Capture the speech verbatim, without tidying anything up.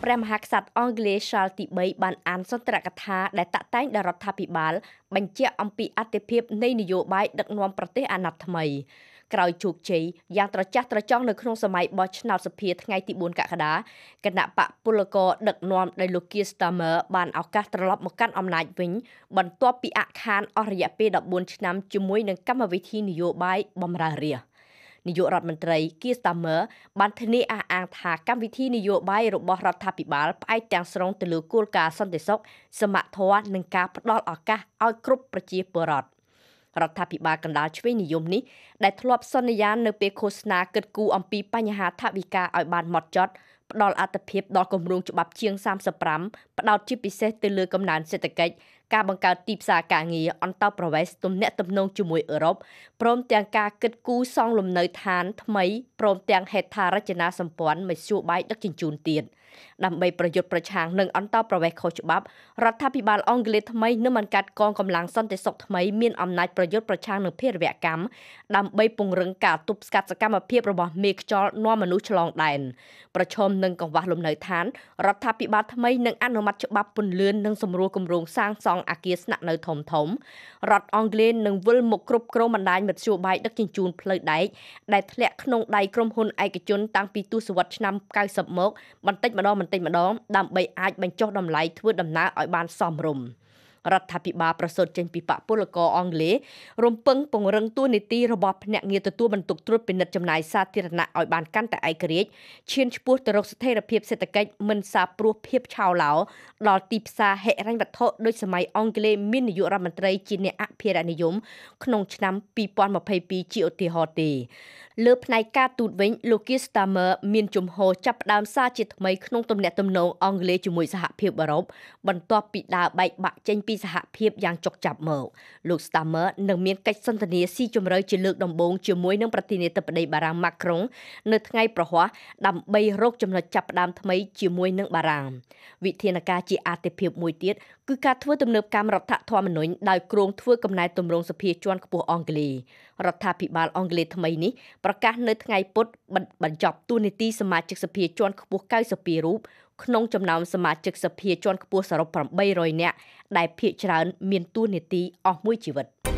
ព្រះមហាក្សត្រអង់គ្លេសសាលទីបីបានអានសន្ទរកថាដែលតាក់តែងដល់រដ្ឋាភិបាលបញ្ជាក់អំពីអតិភិបនៃនយោបាយដឹកនាំប្រទេសអាណត្តិថ្មីក្រោយជោគជ័យយ៉ាងត្រចះត្រចង់នៅក្នុងសម័យបោះឆ្នោតសភាថ្ងៃទីបួនកក្កដាគណៈបកពលករដឹកនាំដោយលោក Keir Starmer បានឱកាសត្រឡប់មកកាន់អំណាចវិញបន្ទាប់ពីអាក់ខានអស់រយៈពេលដប់បួនឆ្នាំជាមួយនឹងកម្មវិធីនយោបាយបម្រើរាស្ត្រនាយករដ្ឋមន្ត្រី Keir Starmer បានធានាអះអាងថាកម្មវិធីនយោបាយរបស់រដ្ឋាភិបាលផ្អែកទាំងស្រុងទៅលើគោលការណ៍សន្តិសុខសមធម៌និងការផ្ដល់ឱកាសឲ្យគ្រប់ប្រជាពលរដ្ឋរដ្ឋាភិបាលកណ្ដាលឆ្វេងនិយមនេះដែលធ្លាប់សន្យានៅពេលឃោសនាគិតគូរអំពីបញ្ហាថវិកាឲ្យបានហ្មត់ចត់ផ្ដល់អត្ថប្រយោជន៍ដល់គម្រោងច្បាប់ជាងសាមសិបប្រាំផ្ដោតជាពិសេសទៅលើកំណើនសេដ្ឋកិច្ចការបង្កើតទីផ្សារការងារអន្តោប្រវេសន៍ទំនាក់ទំនងជាមួយអឺរ៉ុបព្រមទាំងការគិតគូរសង់លំនៅឋានថ្មីព្រមទាំងហេដ្ឋារចនាសម្ព័ន្ធមធ្យោបាយដឹកជញ្ជូនទៀតដើម្បីប្រយុទ្ធប្រឆាំងនឹងអន្តោប្រវេសន៍ខុសច្បាប់រដ្ឋាភិបាលអង់គ្លេសថ្មីនឹងបង្កើតកងកម្លាំងសន្តិសុខថ្មីមានអំណាចប្រយុទ្ធប្រឆាំងនឹងភេរវកម្មដើម្បីពង្រឹងការទប់ស្កាត់សកម្មភាពរបស់មេខ្យល់នាំមនុស្សឆ្លងដែនប្រឈមនឹងកង្វះលំនៅឋានរដ្ឋាភិបាលថ្មីនឹងអនុម័តច្បាប់ពន្លឿននិងសម្រួលគម្រោងសាងសង់អគារស្នាក់នៅធំធំរដ្ឋអង់គ្លេសនឹងវិលមកគ្រប់គ្រងបណ្ដាញមធ្យោបាយដឹកជញ្ជូនផ្លូវដែកដែលធ្លាក់ក្នុងដៃក្រុមហ៊ុនឯកជនតាំងពីទសវត្សរ៍ឆ្នាំកៅសិបមកបន្តិចម្ដងបន្តិចម្ដងដើម្បីអាចបញ្ចុះតម្លៃធ្វើដំណើរឲ្យបានសមរម្យរដ្ឋាភិបាលប្រសូតចេញពីបកពលករអង់គ្លេសរំពឹងពង្រឹងតួនាទីរបស់ភ្នាក់ងារទទួលបន្ទុកត្រួតពិនិត្យចំណាយសាធារណៈឲ្យបានកាន់តែឯករាជ្យឈានឆ្ពោះទៅរកស្ថិរភាពសេដ្ឋកិច្ចមិនសាបព្រោះភាពឆោឡោដល់ទីផ្សារហិរញ្ញវត្ថុដោយសម័យអង់គ្លេសមាននាយករដ្ឋមន្ត្រីជាអ្នកអភិរក្សនិយមក្នុងឆ្នាំពីរពាន់ម្ភៃពីរជាឧទាហរណ៍ទេលើផ្នែកការទូតវិញលោក Keir Starmer មានជំហរចាប់ផ្ដើមសារជាថ្មីក្នុងទំនាក់ទំនងអង់គ្លេសជាមួយសហភាពអឺរ៉ុបបន្ទាប់ពីដើរបែកបាក់ចេញពីសហភាពយ៉ាងចុកចាប់មកលោក Starmer នឹងមានកិច្ចសន្ទនាស៊ីជម្រៅជាលើកដំបូងជាមួយនឹងប្រធានាធិបតីបារាំង Macron នៅថ្ងៃប្រហ័សដើម្បីរកចំណុចចាប់ផ្ដើមថ្មីជាមួយនឹងបារាំងវិធានការជាអាទិភាពមួយទៀតគឺការធ្វើទំនើបកម្មរដ្ឋធម្មនុញ្ញដោយគ្រោងធ្វើកំណែទម្រង់សភាជាន់ខ្ពស់អង់គ្លេសរដ្ឋាភិបាលអង់គ្លេសថ្មីនេះប្រកាសនៅថ្ងៃពុធបញ្ចប់តួនាទីសមាជិកសភាជាន់ខ្ពស់កៅសិបពីររូបក្នុងចំណោមសមាជិកសភាជាន់ខ្ពស់សរុបប្រាំបីរយនាក់ដែលភាគច្រើនមានតួនាទីអស់មួយជីវិត